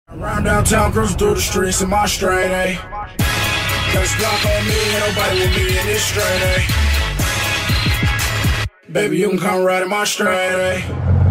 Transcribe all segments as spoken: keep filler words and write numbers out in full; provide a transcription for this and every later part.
Around downtown, cruising through the streets in my straight A. Got a Glock on me, ain't nobody with me in this straight A. Baby, you can come right in my straight A.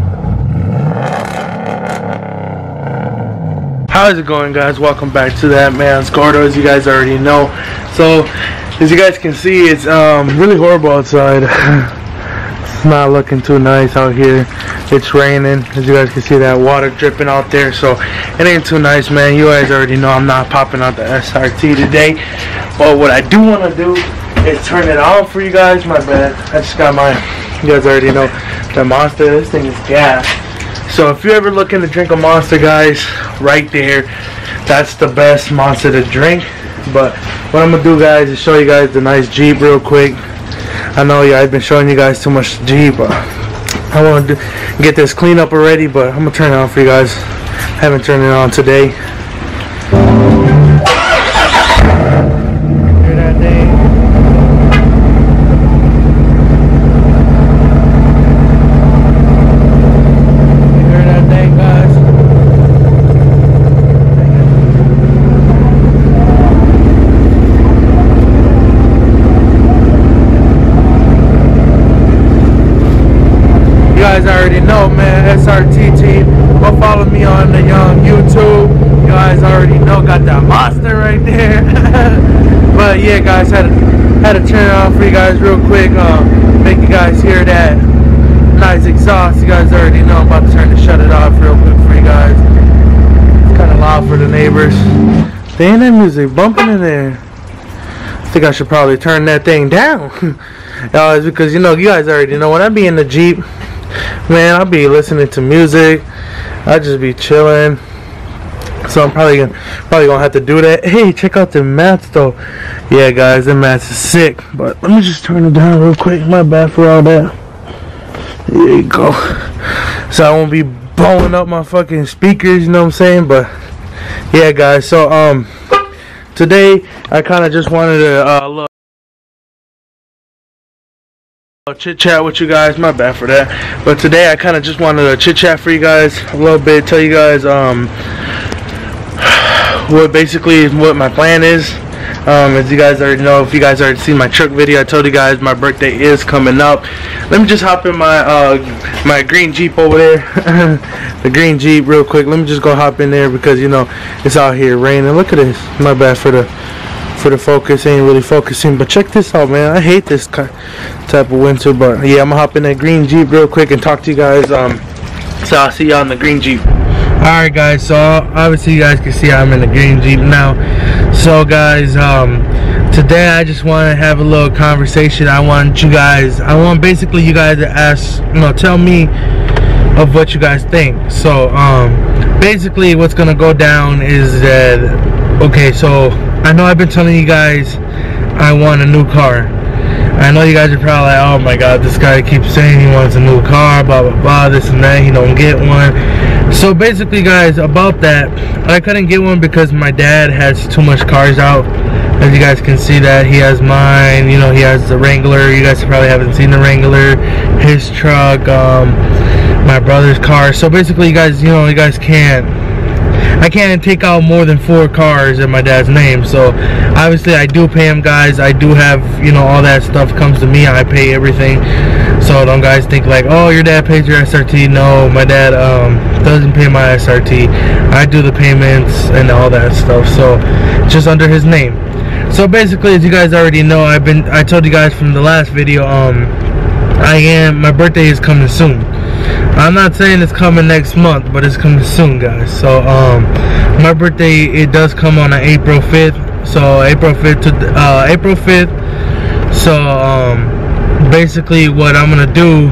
How's it going, guys? Welcome back to That Man's Gordo, as you guys already know. So, as you guys can see, it's um, really horrible outside. It's not looking too nice out here. It's raining, as you guys can see that water dripping out there, so it ain't too nice, man. You guys already know I'm not popping out the S R T today, but what I do want to do is turn it on for you guys. My bad, I just got my, you guys already know, the Monster. This thing is gas. So if you're ever looking to drink a Monster, guys, right there, that's the best Monster to drink. But what I'm gonna do, guys, is show you guys the nice Jeep real quick. I know, yeah, I've been showing you guys too much Jeep. Uh, I want to get this clean up already, but I'm gonna turn it on for you guys. I haven't turned it on today. Hear that thing? You hear that thing, guys? You guys already know, man. S R T team, go follow me on the young YouTube. You guys already know, got that Monster right there. But yeah, guys, had to, had to turn it on for you guys real quick. Um, make you guys hear that nice exhaust. You guys already know. I'm about to turn to shut it off real quick for you guys. It's kind of loud for the neighbors. Dang, that music bumping in there. I think I should probably turn that thing down. uh, it's because, you know, you guys already know, when I be in the Jeep, man, I'll be listening to music. I'll just be chilling. So I'm probably gonna probably gonna have to do that. Hey, check out the mats though. Yeah, guys, the mats is sick. But let me just turn it down real quick. My bad for all that. There you go. So I won't be blowing up my fucking speakers, you know what I'm saying? But yeah, guys. So um, today I kind of just wanted to uh look. Chit chat with you guys. My bad for that, but today I kind of just wanted to chit chat for you guys a little bit, tell you guys um what basically what my plan is. Um, as you guys already know, if you guys already seen my truck video, I told you guys my birthday is coming up. Let me just hop in my uh my green Jeep over there. The green Jeep real quick. Let me just go hop in there because, you know, it's out here raining. Look at this. My bad for the for the focus, ain't really focusing, but check this out, man. I hate this type of winter, but yeah, I'm gonna hop in that green Jeep real quick and talk to you guys. Um, so I'll see y'all in the green Jeep. Alright, guys, so obviously you guys can see I'm in the green Jeep now. So guys, um, today I just want to have a little conversation. I want you guys, I want basically you guys to ask, you know, tell me of what you guys think. So um, basically what's gonna go down is that, okay, so I know I've been telling you guys I want a new car. I know you guys are probably like, oh my god, this guy keeps saying he wants a new car, blah blah blah, this and that, he don't get one. So basically, guys, about that, I couldn't get one because my dad has too much cars out. As you guys can see that, he has mine, you know, he has the Wrangler. You guys probably haven't seen the Wrangler, his truck, um, my brother's car. So basically, you guys, you know, you guys can't, I can't take out more than four cars in my dad's name. So obviously I do pay him, guys. I do have, you know, all that stuff comes to me. I pay everything. So don't guys think like, oh, your dad pays your S R T. No, my dad um, doesn't pay my S R T. I do the payments and all that stuff. So just under his name. So basically, as you guys already know, I've been, I told you guys from the last video, um, I am, my birthday is coming soon. I'm not saying it's coming next month, but it's coming soon, guys. So um my birthday, it does come on April fifth. So April fifth to uh April fifth. So um basically what I'm gonna do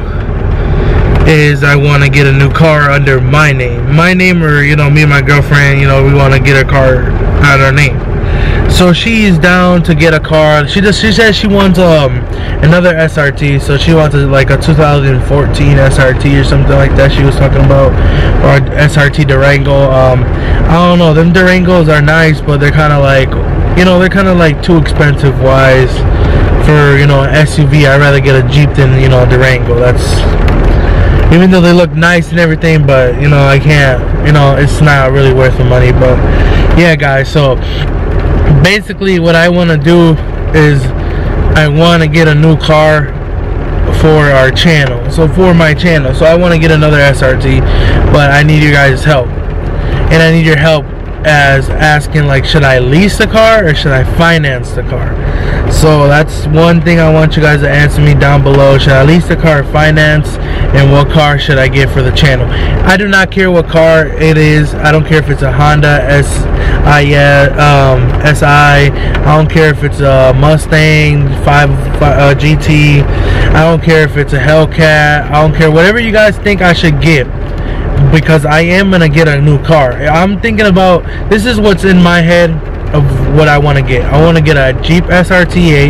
is I want to get a new car under my name. My name, or, you know, me and my girlfriend, you know, we want to get a car out of our name. So she's down to get a car. She just she says she wants um another S R T. So she wants a, like a two thousand fourteen S R T or something like that. She was talking about, or S R T Durango. Um, I don't know. Them Durangos are nice, but they're kind of like, you know, they're kind of like too expensive wise for, you know, an S U V. I'd rather get a Jeep than, you know, a Durango. That's even though they look nice and everything, but you know, I can't, you know, it's not really worth the money. But yeah guys, so basically what I want to do is I want to get a new car for our channel, so for my channel. So I want to get another S R T, but I need you guys' help, and I need your help as asking, like, should I lease the car or should I finance the car? So that's one thing I want you guys to answer me down below. Should I lease the car or finance, and what car should I get for the channel? I do not care what car it is. I don't care if it's a Honda S I um, S I. I don't care if it's a Mustang five, uh, G T. I don't care if it's a Hellcat. I don't care, whatever you guys think I should get, because I am gonna get a new car. I'm thinking about, this is what's in my head of what I want to get. I want to get a Jeep S R T eight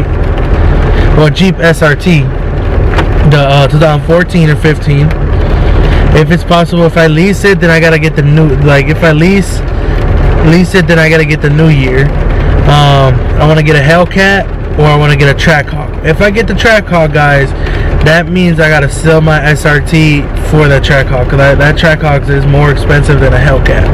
or Jeep S R T, the uh, twenty fourteen or fifteen. If it's possible, if I lease it, then I gotta get the new, like if I lease lease it then I gotta get the new year. um, I want to get a Hellcat, or I want to get a Trackhawk. If I get the Trackhawk, guys, that means I gotta sell my S R T for the Trackhawk, because that, that Trackhawk is more expensive than a Hellcat.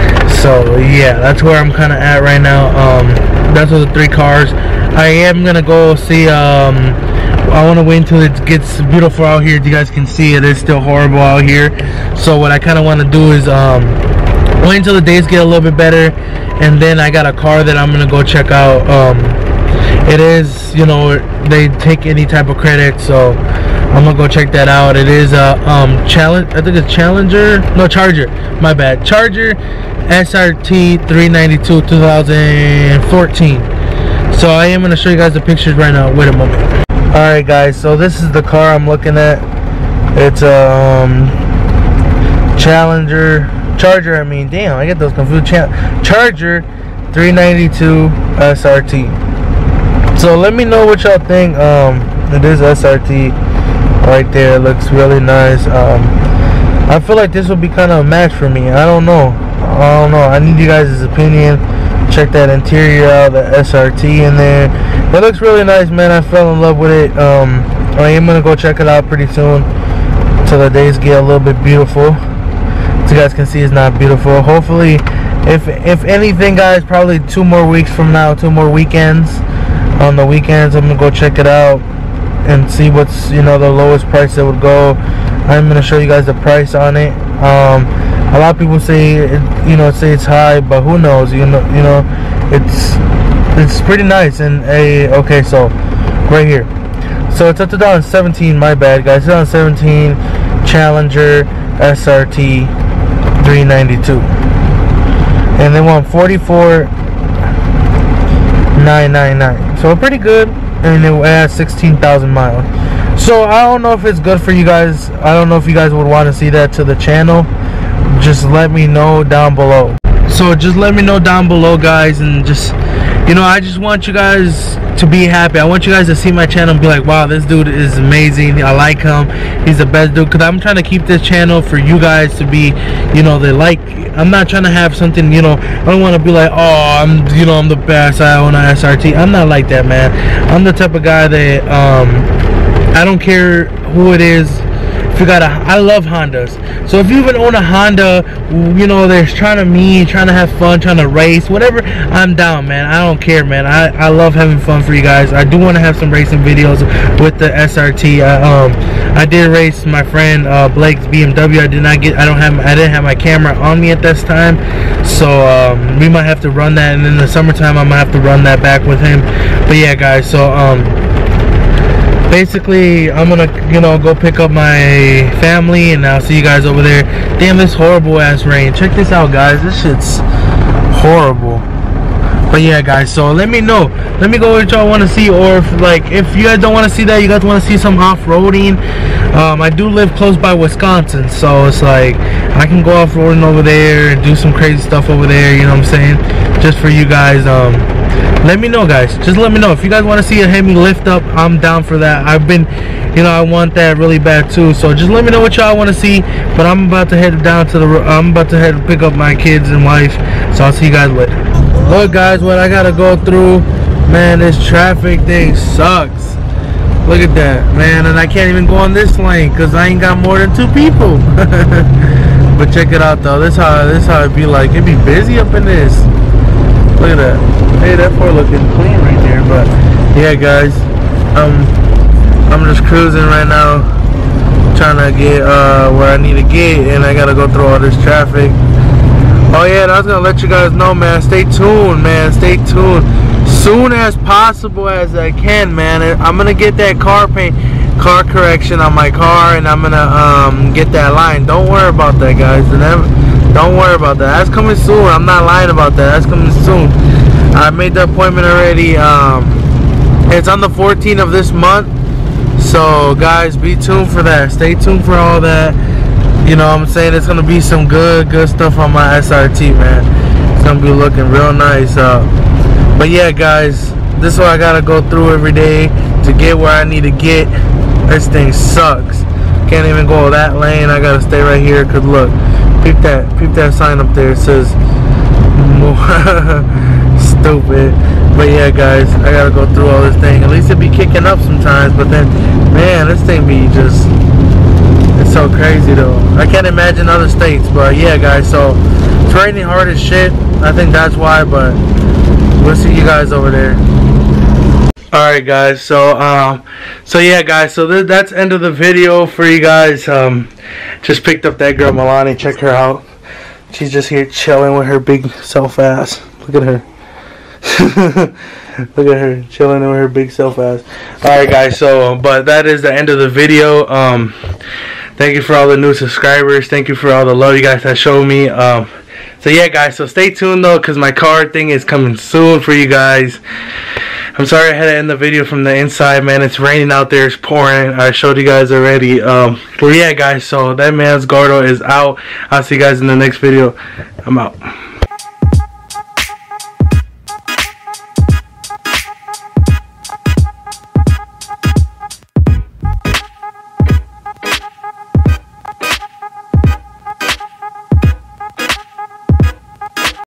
So yeah, that's where I'm kind of at right now. Um, that's what the three cars. I am gonna go see. Um, I want to wait until it gets beautiful out here. You guys can see it is still horrible out here. So what I kind of want to do is um, wait until the days get a little bit better, and then I got a car that I'm gonna go check out. Um, it is, you know, they take any type of credit, so I'm gonna go check that out. It is a um, challenge. I think it's Challenger, no Charger. My bad, Charger S R T three ninety-two two thousand fourteen. So I am gonna show you guys the pictures right now. Wait a moment. All right, guys. So this is the car I'm looking at. It's a um, Challenger, Charger. I mean, damn, I get those confused. Ch Charger three ninety-two S R T. So let me know what y'all think. Um, it is S R T right there. It looks really nice. Um, I feel like this will be kind of a match for me. I don't know. I don't know. I need you guys' opinion. Check that interior out, the S R T in there. It looks really nice, man. I fell in love with it. Um, I am gonna go check it out pretty soon, till the days get a little bit beautiful. As you guys can see, it's not beautiful. Hopefully, if if anything, guys, probably two more weeks from now, two more weekends. On the weekends, I'm gonna go check it out and see what's, you know, the lowest price that would go. I'm gonna show you guys the price on it. Um, a lot of people say, it, you know, say it's high, but who knows? You know, you know, it's it's pretty nice. And a okay, so right here, so it's a two thousand seventeen. My bad, guys. two thousand seventeen Challenger S R T three ninety-two, and they want forty-four nine ninety-nine. So pretty good, and it has sixteen thousand miles. So I don't know if it's good for you guys. I don't know if you guys would want to see that to the channel. Just let me know down below. So just let me know down below, guys, and just, you know, I just want you guys to be happy. I want you guys to see my channel and be like, wow, this dude is amazing. I like him. He's the best dude. Because I'm trying to keep this channel for you guys to be, you know, they like. I'm not trying to have something, you know, I don't want to be like, oh, I'm, you know, I'm the best, I own an S R T. I'm not like that, man. I'm the type of guy that, um, I don't care who it is. If you got a, I love Hondas. So if you even own a Honda, you know, they're trying to meet, trying to have fun, trying to race, whatever, I'm down, man. I don't care, man. I, I love having fun for you guys. I do want to have some racing videos with the S R T. I, um, I did race my friend uh, Blake's B M W. I did not get, I don't have, I didn't have my camera on me at this time. So um, we might have to run that, and in the summertime I might have to run that back with him. But yeah, guys. So um. basically, I'm gonna, you know, go pick up my family, and I'll see you guys over there. Damn, this horrible ass rain. Check this out, guys. This shit's horrible. But yeah, guys, so let me know. Let me go what y'all want to see, or if, like, if you guys don't want to see that, you guys want to see some off-roading. Um, I do live close by Wisconsin, so it's like I can go off-roading over there and do some crazy stuff over there. You know what I'm saying? Just for you guys. Um, let me know, guys. Just let me know if you guys want to see a Hemi lift up. I'm down for that. I've been, you know, I want that really bad too. So just let me know what y'all want to see. But I'm about to head down to the. I'm about to head pick up my kids and wife. So I'll see you guys later. Look, guys, what I gotta go through, man. This traffic thing sucks. Look at that, man. And I can't even go on this lane because I ain't got more than two people. But check it out though. This how this how it be like. It be busy up in this. Look at that. Hey, that Ford looking clean right there. But yeah, guys, um, I'm just cruising right now, trying to get uh, where I need to get, and I gotta go through all this traffic. Oh yeah, and I was gonna let you guys know, man. Stay tuned, man. Stay tuned. Soon as possible as I can, man. I'm gonna get that car paint. Car correction on my car, and I'm gonna um, get that line. Don't worry about that, guys. Don't worry about that. That's coming soon. I'm not lying about that. That's coming soon. I made the appointment already. Um, it's on the fourteenth of this month. So, guys, be tuned for that. Stay tuned for all that. You know what I'm saying? It's gonna be some good, good stuff on my S R T, man. It's gonna be looking real nice. Uh, but yeah, guys, this is what I gotta go through every day to get where I need to get. This thing sucks. Can't even go that lane. I gotta stay right here. Cause look, peep that, peep that sign up there. It says stupid. But yeah, guys, I gotta go through all this thing. At least it be kicking up sometimes. But then, man, this thing be just, it's so crazy though. I can't imagine other states. But yeah, guys, so it's raining hard as shit. I think that's why. But we'll see you guys over there. Alright, guys, so um so yeah, guys, so th that's end of the video for you guys. Um just picked up that girl Milani. Check her out. She's just here chilling with her big self ass. Look at her. Look at her chilling with her big self ass. Alright, guys, so but that is the end of the video. Um thank you for all the new subscribers. Thank you for all the love you guys have shown me. Um so yeah, guys, so stay tuned though, because my car thing is coming soon for you guys. I'm sorry I had to end the video from the inside, man. It's raining out there. It's pouring. I showed you guys already. Um, but yeah, guys, so that man's Gordo is out. I'll see you guys in the next video. I'm out.